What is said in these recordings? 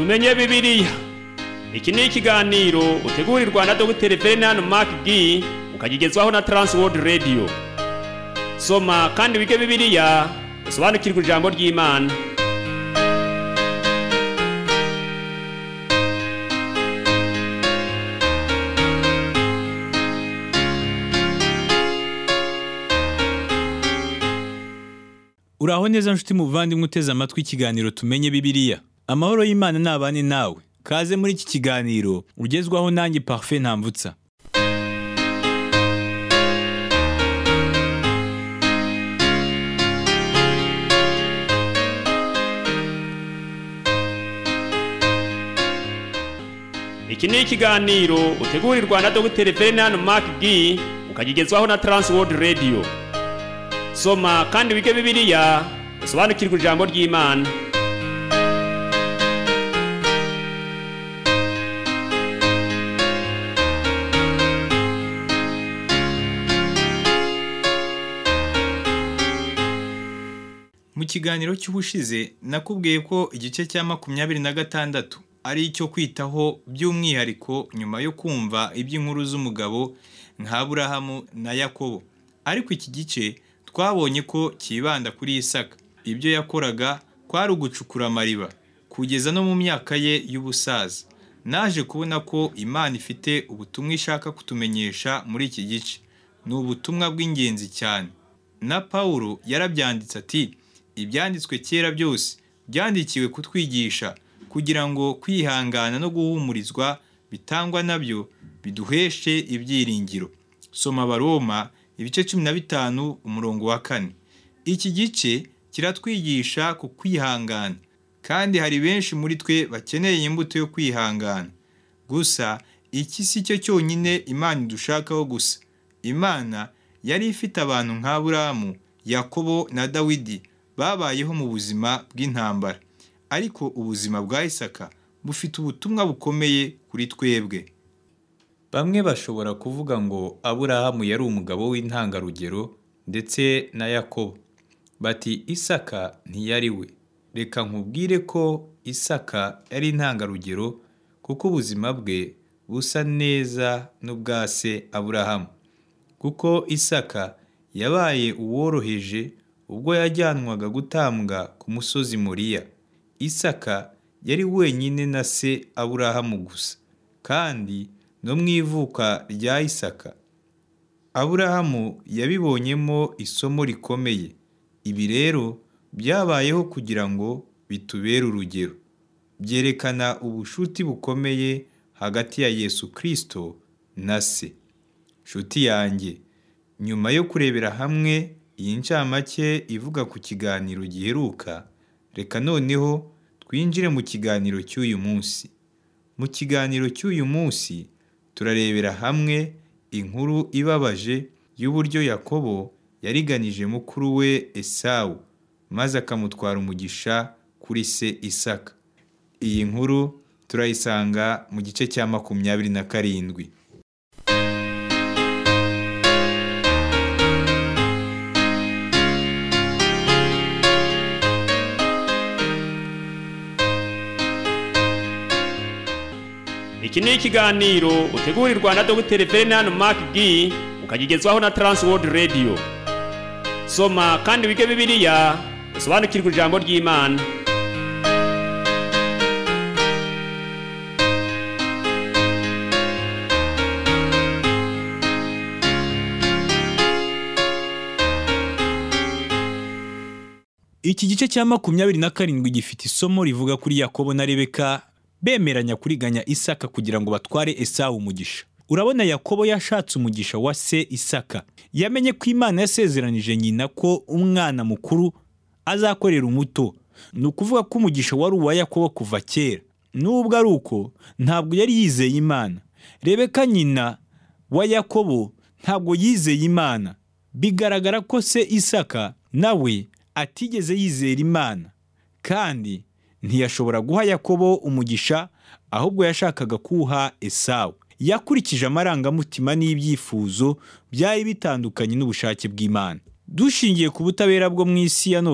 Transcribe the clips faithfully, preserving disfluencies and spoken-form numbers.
tumenye Bibiliya. Iki ni ikiganiro utegurirwa na Docteur Ferdinand Mark ukagigezwaho na Transworld Radio. Soma kandi wige Bibiliya, usobanukirwe ijambo ry'Imana. Uraho neza nshuti muvandimwe uteze amatwi ikiganiro tumenye Bibiliya. Amahoro y'Imana nabane nawe. Kaze muri iki kiganiro ugezwaho nanjye Parfait Ntamvutsa. Iki ni ikiganiro utegurirwa na Docteur Ferdinand Mark ukagigezwaho na Transworld Radio. Soma kandi wige Bibiliya, usobanukirwe ijambo ry'Imana. Mu kiganiro cy'ubushize nakubwiye ko igice cya makumyabiri na gatandatu ari icyo kwitaho by'umwihariko nyuma yo kumva iby'inkuru z'umugabo nka Aburahamu na Yakobo. Ariko iki gice twabonye ko kibanda kuri Isaka. Ibyo yakoraga kwari ugucukura amariba kugeza no mu myaka ye y'ubusaza. Naje kubona ko Imana ifite ubutumwa ishaka kutumenyesha muri iki gice. Ni ubutumwa bw'ingenzi cyane. Na Paulo yarabyanditse ati, ibyanditswe kera byose byandikiwe kutwigisha kugira ngo kwihangana no guhumurizwa bitangwa nabyo biduheshe ibyiringiro. Soma Abaroma ibice cumi na bitanu umurongo wa kane. Iki gice kiratwigisha ku kwihangana, kandi hari benshi muri twe bakeneye imbuto yo kwihangana. Gusa iki si cyo cyonyine Imana idushakaho gusa. Imana yari ifite abantu nka Aburahamu, Yakobo na Dawidi babayeho mu buzima bw'intambara. Ariko ubuzima bwa Isaka bufite ubutumwa bukomeye kuri twebwe. Bamwe bashobora kuvuga ngo Aburahamu yari umugabo w'intangarugero ndetse na Yakobo. Bati Isaka ntiyari we. Reka nkubwire ko Isaka yari intangarugero kuko ubuzima bwe busa neza n'ubwa se Aburahamu. Kuko Isaka yabaye uworoheje ubwo yajyanwaga gutambwa ku musozi Moriya. Isaka yari wenyine na se Aburahamu gusa. Kandi no mu ivuka rya Isaka, Aburahamu yabibonyemo isomo rikomeye. Ibi rero byabayeho kugira ngo bitubere urugero. Byerekana ubushuti bukomeye hagati ya Yesu Kristo na se. Nshuti yanjye, nyuma yo kurebera hamwe iyi ncamake ivuga ku kiganiro giheruka, reka noneho twinjire mu kiganiro cy'uyu munsi. Mu kiganiro cy'uyu munsi turarebera hamwe inkuru ibabaje y'uburyo Yakobo yariganije mukuru we Esawu maze akamutwara umugisha kuri se Isaka. Iyi nkuru turayisanga mu gice cya makumyabiri na karindwi. Iki ni ikiganiro utegurirwa na Docteur Ferdinand Mark ukagigezwaho na Transworld Radio. Soma kandi wige Bibiliya, usobanukirwe ijambo ry'Imana. Iki gice cya makumyabiri na karindwi gifite isomo rivuga kuri Yakobo na Rebeka bemeranya kuriganya Isaka kugira ngo batware Esawu umugisha. Urabona, Yakobo yashatse umugisha wa se Isaka. Yamenye ko Imana yasezeranije nyina ko umwana mukuru azakorera umuto. Ni ukuvuga ko umugisha wari uwa Yakobo kuva kera. Nubwo ari uko, ntabwo yari yizeye Imana. Rebeka nyina wa Yakobo ntabwo yizeye Imana. Bigaragara ko se Isaka nawe atigeze yizera Imana, kandi ntiyashobora guha Yakobo umugisha, ahubwo yashakaga kuwuha Esawu. Yakurikije amarangamutima n'ibyifuzo byari bitandukanye n'ubushake bw'Imana. Dushingiye ku butabera bwo mu isi ya none,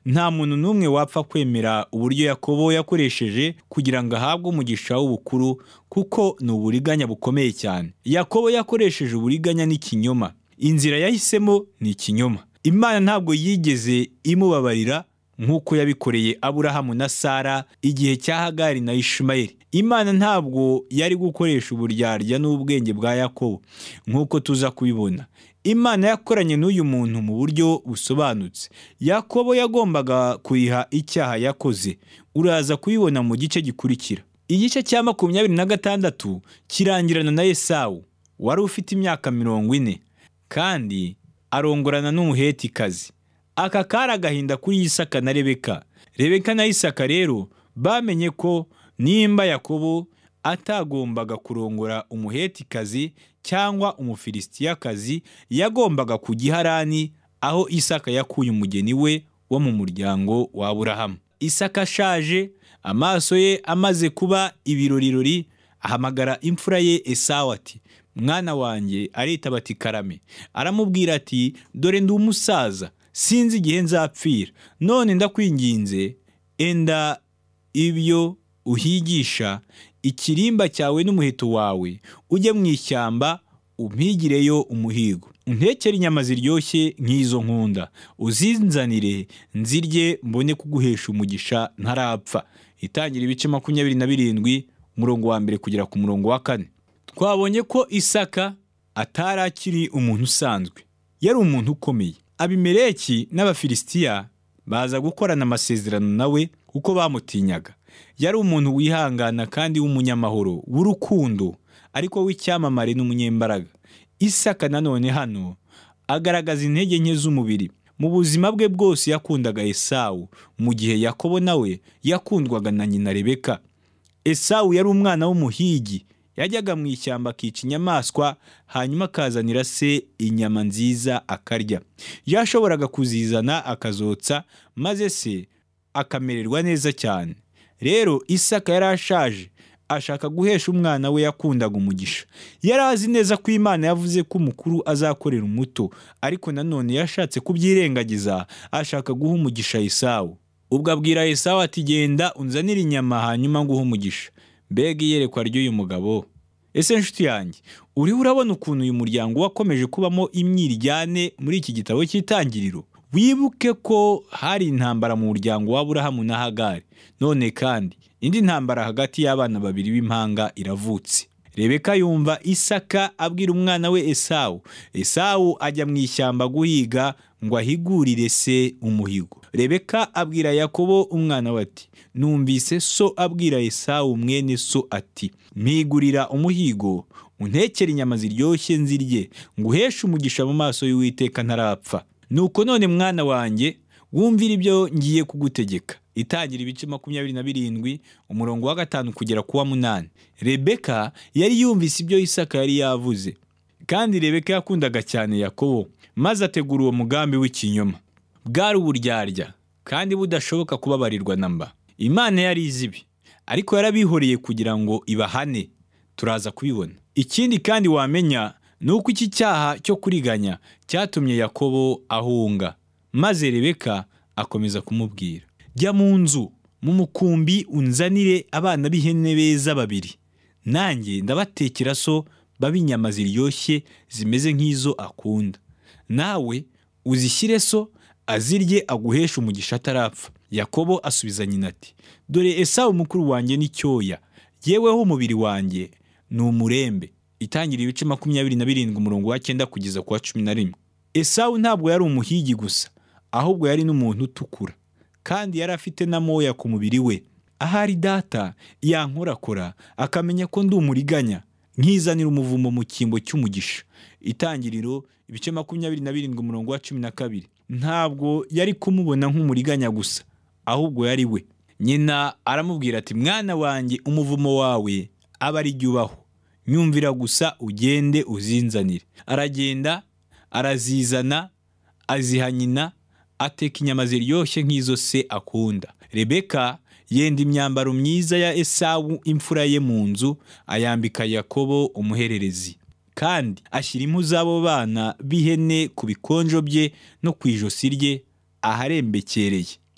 nta muntu n'umwe wapfa kwemera uburyo Yakobo yakoresheje kugira ngo ahabwe umugisha w'ubukuru, kuko ni uburiganya bukomeye cyane. Yakobo yakoresheje uburiganya n'ikinyoma. Inzira yahisemo ni ikinyoma. Imana ntabwo yigeze imubabarira nk'uko yabikoreye Aburahamu na Sara igihe cya Hagari na Ishimayeli. Imana ntabwo yari gukoresha uburyarya n'ubwenge bwa Yakobo nk'uko tuza kubibona. Imana yakoranye n'uyu muntu mu buryo busobanutse. Yakobo yagombaga kuriha icyaha yakoze. Uraza kubibona mu gice gikurikira. Igice cya makumyabiri na gatandatu kirangirana na Esawu, wari ufite imyaka mirongo ine, kandi arongorana n'umuhetikazi. Aka kari agahinda kuri Isaka na Rebeka. Rebeka na Isaka rero bamenye ko nimba Yakobo atagombaga kurongora umuhetikazi cyangwa umufilisitiyakazi, yagombaga kujya i Harani, aho Isaka yakuye umugeni we wo mu muryango wa Aburahamu. Isaka ashaje, amaso ye amaze kuba ibirorirori, ahamagara imfura ye Esawu ati, mwana wanjye. Aritaba ati, karame. Aramubwira ati, dore ndi umusaza, sinzi igihe nzapfira, none ndakwinginze enda ibyo uhigisha ikirimba cyawe n'umuheto wawe, ujye mu ishyamba umpigireyo umuhigo, untekere inyama ziryoshye nk'izo nkunda, uzinzanire nzirye, mbone kuguhesha umugisha ntarapfa. Itangira ibice makumyabiri na birindwi umurongo wa mbere kugera ku murongo wa kane. Twabonye ko Isaka atari akiri umuntu usanzwe, yari umuntu ukomeye. Abimeleki n'Abafilisitiya baza gukorana amasezerano nawe kuko bamutinyaga. Yari umuntu wihangana kandi w'umunyamahoro, w'urukundo, ariko w'icyamamare n'umunyembaraga. Isaka nanone hano agaragaza intege nke z'umubiri. Mu buzima bwe bwose yakundaga Esawu, mu gihe Yakobo nawe yakundwaga na nyina Rebeka. Esawu yari umwana w'umuhigi, yajyaga mu ishyamba akica inyamaswa, hanyuma akazanira se inyama nziza akarya. Yashoboraga kuzizana akazotsa, maze se akamererwa neza cyane. Rero Isaka yari ashaje, ashaka guhesha umwana we yakundaga umugisha. Yari azi neza ko Imana yavuze ko umukuru azakorera umuto, ariko nanone yashatse kubyirengagiza, ashaka guha umugisha Esawu. Ubwo abwira Esawu ati, genda unzanire inyama hanyuma nguhe umugisha. Mbega iyerekwa ry'uyu mugabo! Ese nshuti yanjye, uriho urabona ukuntu uyu muryango wakomeje kubamo imyiryane muri iki gitabo cy'Itangiriro? Wibuke ko hari intambara mu muryango wa Aburahamu na Hagari, none kandi indi ntambara hagati y'abana babiri b'impanga iravutse. Rebeka yumva Isaka abwira umwana we Esawu. Esawu ajya mu ishyamba guhiga ngo ahigurire se umuhigo. Rebeka abwira Yakobo umwana we ati, numvise so abwira Esawu mwene so ati, mpigurira umuhigo, untekere inyama ziryoshye nzirye, nguheshe umugisha mu maso y'Uwiteka ntarapfa. Nuko none mwana wanjye, wumvira ibyo ngiye kugutegeka. Itangira ibice makumyabiri na birindwi umurongo wa gatanu kugera ku wa munani. Rebeka yari yumvise ibyo Isaka yari yavuze, kandi Rebeka yakundaga cyane Yakobo, maze ategura uwo mugambi w'ikinyoma. Bwari uburyarya kandi budashoboka kubabarirwa na mba. Imana yari izi ibi, ariko yarabihoreye kugira ngo ibahane. Turaza kubibona. Ikindi kandi wamenya ni uko iki cyaha cyo kuriganya cyatumye Yakobo ahunga, maze Rebeka akomeza kumubwira, jya mu nzu mu mukumbi unzanire abana b'ihene beza babiri, nanjye ndabatekera so babe inyama ziryoshye zimeze nk'izo akunda, nawe uzishyire so azirye aguhesha umugisha atarapfa. Yakobo asubiza nyina ati, dore Esawu mukuru wanjye ni cyoya, yeweho umubiri wanjye ni umurembe. Itangira ibice makumyabiri na birindwi umurongo wa cyenda kugeza ku wa cumi na rimwe. Esawu ntabwo yari umuhigi gusa, ahubwo yari n'umuntu utukura, kandi yari afite n'amoya ku mubiri we. Ahari data yankorakora akamenya ko ndi umuriganya, nkizanira umuvumo mu cyimbo cy'umugisha. Itangiriro ibice makumyabiri na birindwi umurongo wa cumi na kabiri. Ntabwo yari kumubona nk'umuriganya gusa, ahubwo yari we. Nyina aramubwira ati, mwana wanjye, umuvumo wawe aba ari jye ubaho, nyumvira gusa ugende uzinzanire. Aragenda arazizana, aziha nyina, ateka inyama ziryoshye nk'izo se akunda. Rebeka yenda imyambaro myiza ya Esawu imfura ye mu nzu, ayambika Yakobo umuhererezi, kandi ashyira impu z'abo bana b'ihene ku bikonjo bye no ku ijosi rye aharembekereye.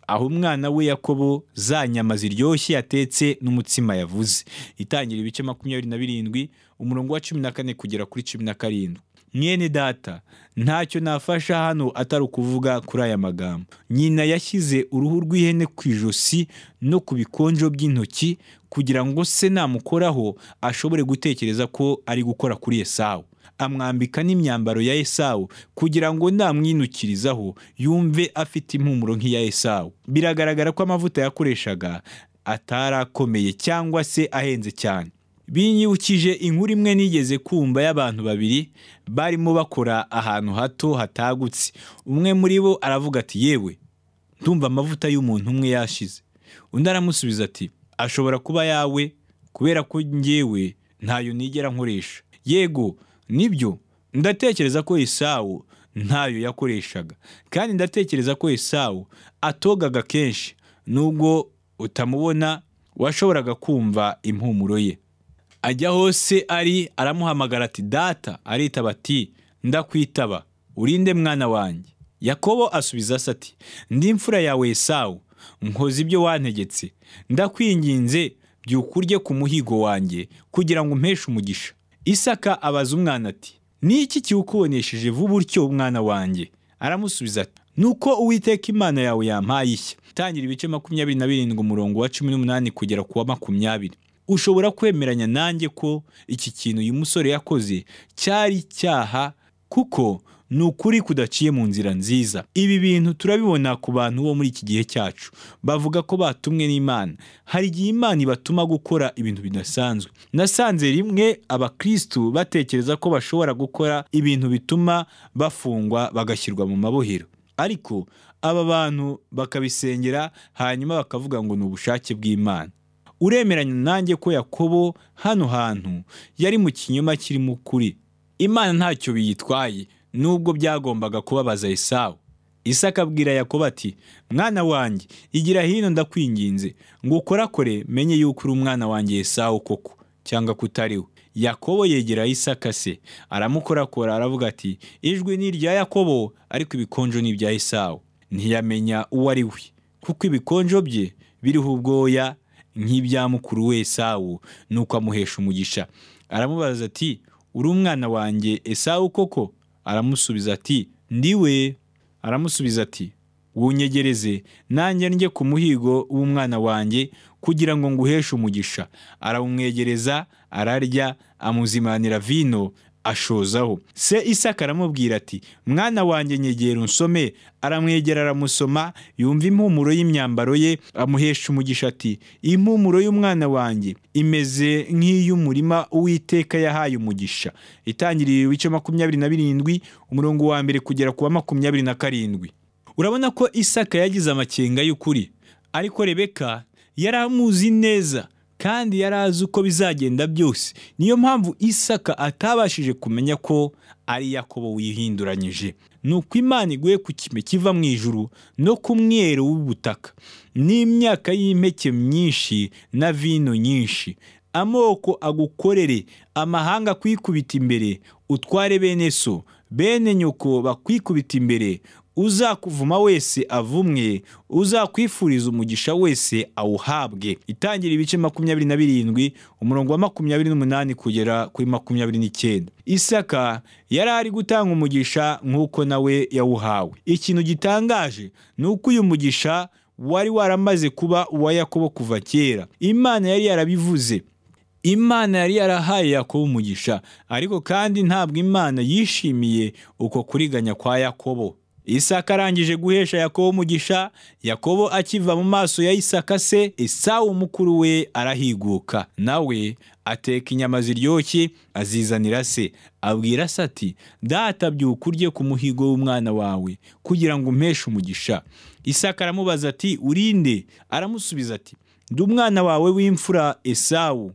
aho umwana we Yakobo za nyama ziryoshye yatetse n'umutsima yavuze. Itangira ibice makumyabiri na birindwi umurongo wa cumi na kane kugera kuri cumi na karindwi. Mwene data, ntacyo nafasha hano atari ukuvuga kuri aya magambo. Nyina yashyize uruhu rw'ihene ku ijosi no ku bikonjo by'intoki kugira ngo se namukoraho ashobore gutekereza ko ari gukora kuri Esawu. Amwambika n'imyambaro ya Esawu kugira ngo namwinukirizaho yumve afite impumuro nk'iya Esawu. Biragaragara ko amavuta yakoreshaga atarakomeye cyangwa se ahenze cyane. Binyibukije inkuru imwe nigeze kumva y'abantu babiri barimo bakora ahantu hato hatagutse. Umwe muri bo aravuga ati, yewe ndumva amavuta y'umuntu umwe yashize. Undi aramusubiza ati, ashobora kuba yawe kubera ko njyewe ntayo nigera nkoresha. Yego nibyo, ndatekereza ko Esawu ntayo yakoreshaga, kandi ndatekereza ko Esawu atogaga kenshi. Nubwo utamubona washoboraga kumva impumuro ye. Ajya hose ari aramuhamagara ati, data. Aritaba ati, ndakwitaba, urinde mwana wanjye. Yakobo asubiza se ati, ndi imfura yawe Esawu, nkoze ibyo wantegetse. Ndakwinginze byuka urye ku muhigo wanjye kugira ngo umpeshe umugisha. Isaka abaza umwana ati, ni iki kiwukubonesheje vuba utyo mwana wanjye? Aramusubiza ati, nuko Uwiteka Imana yawe yampaye ishya. Tangira ibice makumyabiri na birindwi umurongo wa cumi n'umunani kugera ku wa makumyabiri. Ushobora kwemeranya nanjye ko iki kintu uyu musore yakoze cyari icyaha, kuko ni ukuri kudaciye mu nzira nziza. Ibi bintu turabibona ku bantu bo muri iki gihe cyacu. Bavuga ko batumwe n'Imana. Hari igihe Imana ibatuma gukora ibintu bidasanzwe. Nasanze rimwe abakristu batekereza ko bashobora gukora ibintu bituma bafungwa bagashyirwa mu mabohero. Ariko aba bantu bakabisengera hanyuma bakavuga ngo ni ubushake bw'Imana. Uremeranya nanjye ko Yakobo hano hantu yari mu kinyoma kirimo ukuri. Imana ntacyo biyitwaye nubwo byagombaga kubabaza Esawu. Isaka abwira Yakobo ati, mwana wanjye, igira hino ndakwinginze ngo ukorakore menye yuko uri umwana wanjye Esawu koko cyangwa kutariwe. Yakobo yegera Isaka se, aramukorakora aravuga ati, ijwi ni irya Yakobo ariko ibikonjo ni ibya Esawu. Ntiyamenya uwo ari we, kuko ibikonjo bye biriho ubwoya nk'ibya mukuru we Esawu, nuko amuhesha umugisha. Aramubaza ati, uri umwana wanjye Esawu koko? Aramusubiza ati, ndiwe. Aramusubiza ati, wunyegereze nanjye njye ku muhigo w'umwana wanjye kugira ngo nguheshe umugisha. Arawumwegereza, ararya, amuzimanira vino, ashozaho. Se Isaka aramubwira ati, mwana wanjye nyegera unsome. Aramwegera aramusoma, yumva impumuro y'imyambaro ye, amuhesha umugisha ati, impumuro y'umwana wanjye imeze nk'iy'umurima Uwiteka yahaye umugisha. Itangirira ibice makumyabiri na birindwi umurongo wa mbere kugera ku wa makumyabiri na karindwi. Urabona ko Isaka yagize amakenga y'ukuri, ariko Rebeka yari amuzi neza kandi yari azi uko bizagenda byose. Niyo mpamvu Isaka atabashije kumenya ko ari Yakobo wihinduranyije. Nuko Imana iguye ku kime kiva mu ijuru no ku mwero w'ubutaka, n'imyaka y'impeke myinshi na vino nyinshi. Amoko agukorere, amahanga kwikubita imbere, utware bene so, bene nyoko bakwikubita imbere. Uzakuvuma wese avumwe, uzakwifuriza umugisha wese awuhabwe. Itangira ibice makumyabiri na birindwi umurongo wa makumyabiri n'umunani kugera kuri makumyabiri n'icyenda. Isaka yari ari gutanga umugisha nk'uko nawe yawuhawe. Ikintu gitangaje ni uko uyu mugisha wari waramaze kuba uwa Yakobo kuva kera. Imana yari yarabivuze. Imana yari yarahaye Yakobo umugisha, ariko kandi ntabwo Imana yishimiye uko kuriganya kwa Yakobo. Isaka arangije guhesha Yakobo umugisha, Yakobo akiva mu maso ya Isaka se, Esawu mukuru we arahiguka. Nawe ateka inyama ziryoshye azizanira se. Abwira se ati, data byuka urye ku muhigo w'umwana wawe kugira ngo umpeshe umugisha. Isaka aramubaza ati, urinde? Aramusubiza ati, ndi umwana wawe w'imfura Esawu.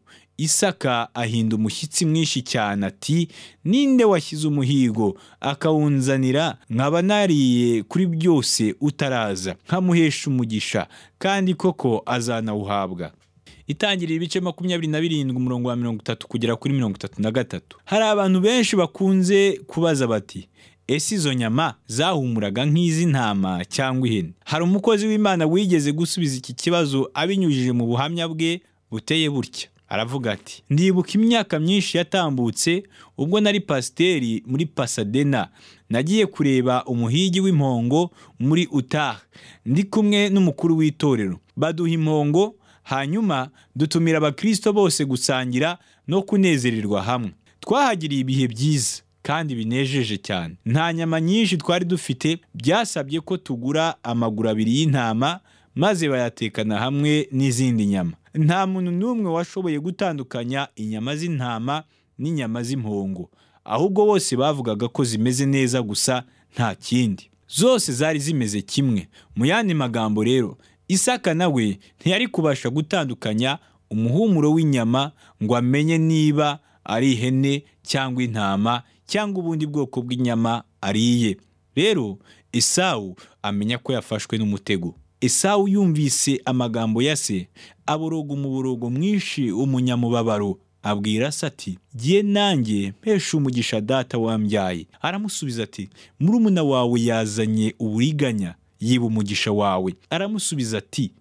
Isaka ahinda umushyitsi mwinshi cyane ati, ninde washyize umuhigo akawunzanira? Nkaba nariye kuri byose utaraza, nkamuhesha umugisha, kandi koko azanawuhabwa. Itangirira ibice makumyabiri na birindwi umurongo wa mirongo itatu kugera kuri mirongo itatu na gatatu. Hari abantu benshi bakunze kubaza bati, ese izo nyama zahumuraga nk'iz'intama cyangwa ihene? Hari umukozi w'Imana wigeze gusubiza iki kibazo abinyujije mu buhamya bwe buteye butya. Aravuga ati, ndibuka imyaka myinshi yatambutse ubwo nari pasiteri muri Pasadena, nagiye kureba umuhigi w'impongo muri Utah ndi kumwe n'umukuru w'itorero. Baduha impongo, hanyuma dutumira abakristo bose gusangira no kunezererwa hamwe. Twahagiriye ibihe byiza kandi binejeje cyane. Nta nyama nyinshi twari dufite, byasabye ko tugura amaguru abiri y'intama maze bayatekana hamwe n'izindi nyama. Nta muntu n'umwe washoboye gutandukanya inyama z'intama n'inyama z'impongo, ahubwo bose bavugaga ko zimeze neza gusa nta kindi. Zose zari zimeze kimwe. Mu yandi magambo rero, Isaka nawe ntiyari kubasha gutandukanya umuhumuro w'inyama ngo amenye niba ari ihene cyangwa intama cyangwa ubundi bwoko bw'inyama ariye. Rero Esawu amenya ko yafashwe n'umutego. Esawu yumvise amagambo ya se, aboroga umuborogo mwinshi w'umunyamubabaro, abwira se ati, giye nanjye mpesha umugisha data wambyaye. Aramusubiza ati, murumuna wawe yazanye uburiganya, yiba umugisha wawe. Aramusubiza ati,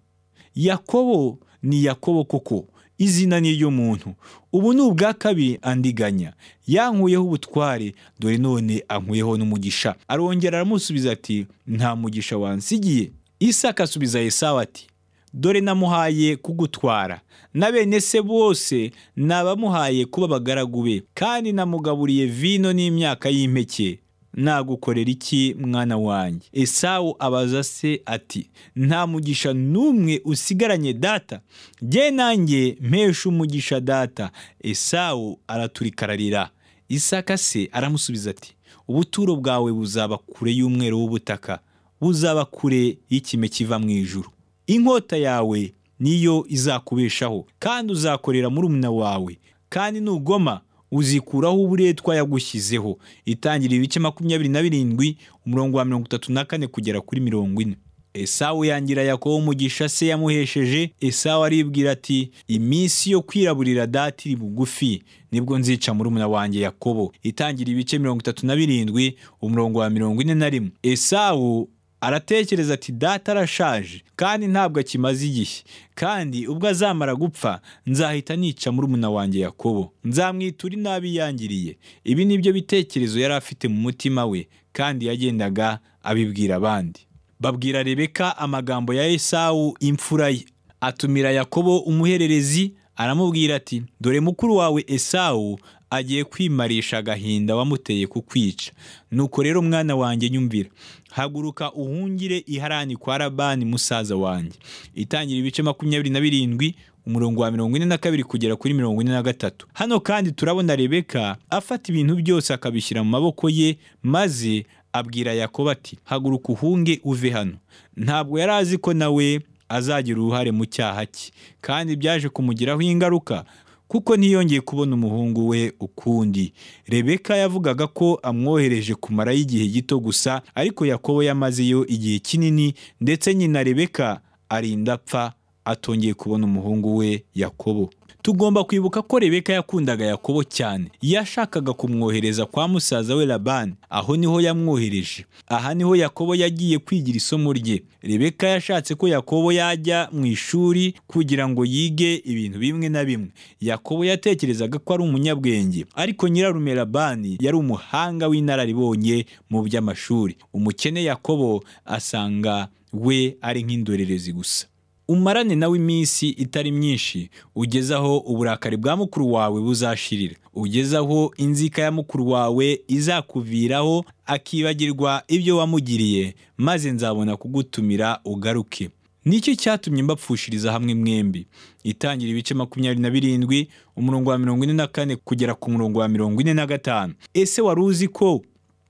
Yakobo ni Yakobo koko, izina ni ryo muntu. Ubu ni ubwa kabiri andiganya, yankuyeho ubutware, dore none ankuyeho n'umugisha. Arongera aramusubiza ati, nta mugisha wansigiye. Isaka asubiza Esawu ati, dore namuhaye kugutwara, na bene se bose nabamuhaye kuba abagaragu be, kandi namugaburiye vino n'imyaka y'impeke. Nagukorera iki mwana wanjye? Esawu abaza se ati, nta mugisha n'umwe usigaranye data? Jye nanjye mpesha umugisha data. Esawu araturikararira. Isaka se aramusubiza ati, ubuturo bwawe buzaba kure y'umwero w'ubutaka, buzaba kure y'ikime kiva mu ijuru. Inkota yawe niyo izakubeshaho, kandi uzakorera murumuna wawe, kandi nugoma uzikuraho uburetwa yagushyizeho. Itangira ibice makumyabiri na birindwi umurongo wa mirongo itatu na kane kugera kuri mirongo ine. Esawu yangira Yakobo umugisha se yamuhesheje. Esawu aribwira ati, iminsi yo kwiraburira data iri bugufi, nibwo nzica murumuna wanjye Yakobo. Itangira ibice mirongo itatu na birindwi umurongo wa mirongo ine na rimwe. Esawu aratekereza ati, data arashaje kandi ntabwo akimaze igihe, kandi ubwo azamara gupfa nzahita nica murumuna wanjye Yakobo, nzamwitura inabi yangiriye. Ibi nibyo bitekerezo yari afite mu mutima we, kandi yagendaga abibwira abandi. Babwira Rebeka amagambo ya Esawu imfura ye. Atumira Yakobo umuhererezi, aramubwira ati, dore mukuru wawe Esawu agiye kwimarisha agahinda wamuteye kukwica. Nuko rero mwana wanjye nyumvira, haguruka uhungire i Harani kwa Labani musaza wanjye. Itangira ibice makumyabiri na birindwi umurongo wa mirongo ine na kabiri kugera kuri mirongo ine na gatatu. Hano kandi turabona Rebeka afata ibintu byose akabishyira mu maboko ye, maze abwira Yakobo ati, haguruka uhunge uve hano. Ntabwo yari azi ko nawe azagira uruhare mu cyaha cye, kandi byaje kumugiraho ingaruka, kuko ntiyongeye kubona umuhungu we ukundi. Rebeka yavugaga ko amwohereje kumarayo igihe gito gusa, ariko Yakobo yamazeyo igihe kinini, ndetse nyina Rebeka arinda apfa atongeye kubona umuhungu we Yakobo. Tugomba kwibuka ko Rebeka yakundaga Yakobo cyane. Yashakaga kumwohereza kwa musaza we Labani. Aho niho yamwohereje. Aha niho Yakobo yagiye kwigira isomo rye. Rebeka yashatse ko Yakobo yajya mu ishuri kugira ngo yige ibintu bimwe na bimwe. Yakobo yatekerezaga ko ari umunyabwenge, ariko nyirarume Labani yari umuhanga w'inararibonye mu by'amashuri. Umukene Yakobo asanga we ari nk'indorerezi gusa. Umarane nawe iminsi itari myinshi, ugezaho uburakari bwa mukuru wawe buzashirira, ugezaho inzika ya mukuru wawe izakuviraho akibagirwa ibyo wamugiriye, maze nzabona kugutumira ugaruke. Nicyo cyatumye mbapfushiriza hamwe mwembi. Itangira ibice makumyabiri na birindwi umurongo wa mirongo ine na kane kugera ku murongo wa mirongo ine na gatanu. Ese wari uzi ko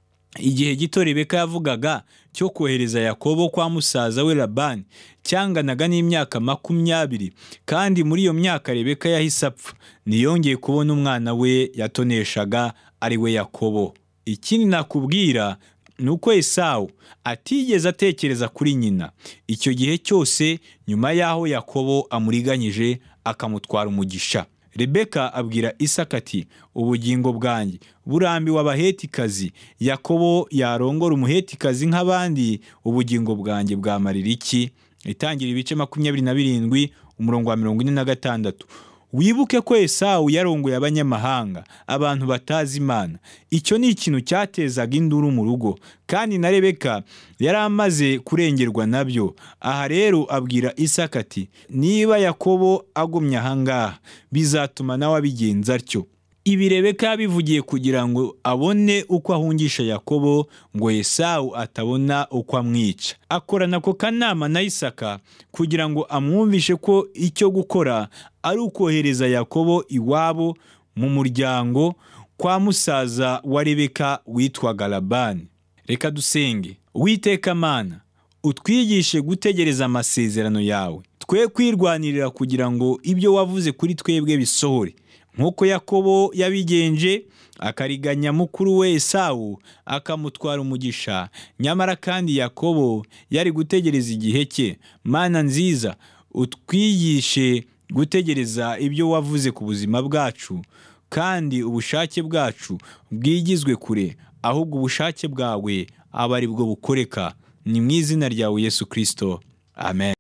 igihe gito Rebeka yavugaga cyo kohereza Yakobo kwa musaza we Labani cyanganaga n'imyaka makumyabiri, kandi muri iyo myaka Rebeka yahise apfa, ntiyongeye kubona umwana we yatoneshaga ari we Yakobo. Ikindi nakubwira nuko Esawu atigeze atekereza kuri nyina icyo gihe cyose nyuma yaho Yakobo amuriganyije akamutwara umugisha. Rebeka abwira Isaka ati ubugingo bwanjye burambiwe abahetikazi, Yakobo yarongora umuhetikazi nk'abandi, ubugingo bwanjye bwamarira iki? Itangira ibice makumyabiri na birindwi umurongo wa mirongo ine na gatandatu. Wibuke ko Esawu yarongoye abanyamahanga, abantu batazi Imana. Icyo ni ikintu cyatezaga induru mu rugo, kandi na Rebeka yari amaze kurengerwa nabyo. Aha rero abwira Isaka ati niba Yakobo agumye ahangaha bizatuma nawe abigenza atyo. Ibi Rebeka yabivugiye kugira ngo abone uko ahungisha Yakobo, ngo Esawu atabona uko amwica. Akorana ako kanama na Isaka kugira ngo amwumvishe ko icyo gukora ari ukohereza Yakobo iwabo mu muryango kwa musaza wa Rebeka witwaga Labani. Reka dusenge. Uwiteka Mana, utwigishe gutegereza amasezerano yawe, twe kwirwanirira kugira ngo ibyo wavuze kuri twebwe bisohore, nk'uko Yakobo yabigenje akariganya mukuru we Esawu akamutwara umugisha, nyamara kandi Yakobo yari gutegereza igihe cye. Mana nziza, utwigishe gutegereza ibyo wavuze ku buzima bwacu, kandi ubushake bwacu bwigizwe kure, ahubwo ubushake bwawe aba ari bwo bukoreka. Ni mu izina ryawe Yesu Kristo, amen.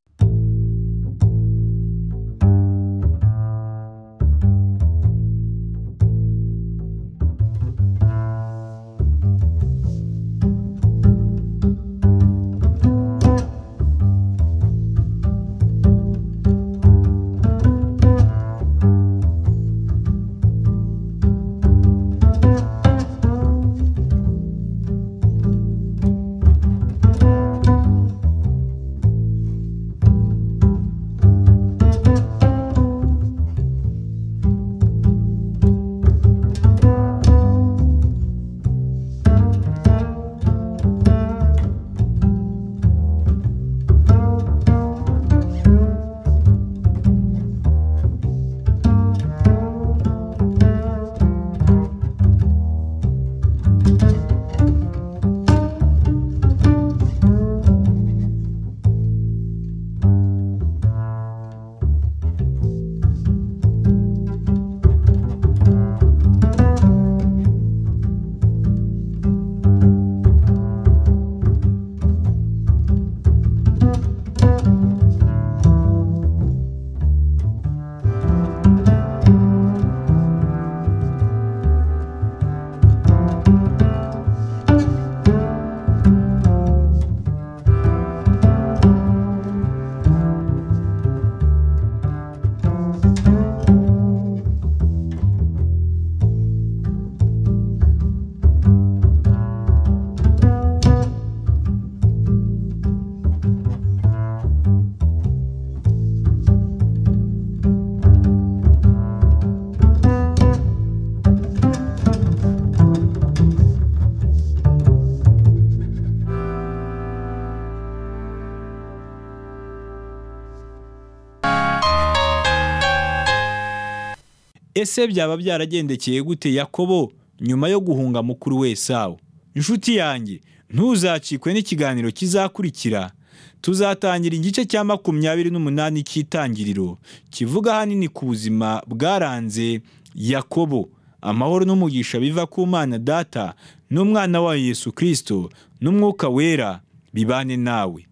Ese byaba byaragendekeye gute Yakobo nyuma yo guhunga mukuru we Esawu? Inshuti yanjye, ntuzacikwe n'ikiganiro kizakurikira. Tuzatangira igice cya makumyabiri n'umunani cy'itangiriro kivuga hanini ku buzima bwaranze Yakobo. Amahoro n'umugisha biva ku Mana Data n'umwana wa Yesu Kristo n'umwuka wera bibane nawe.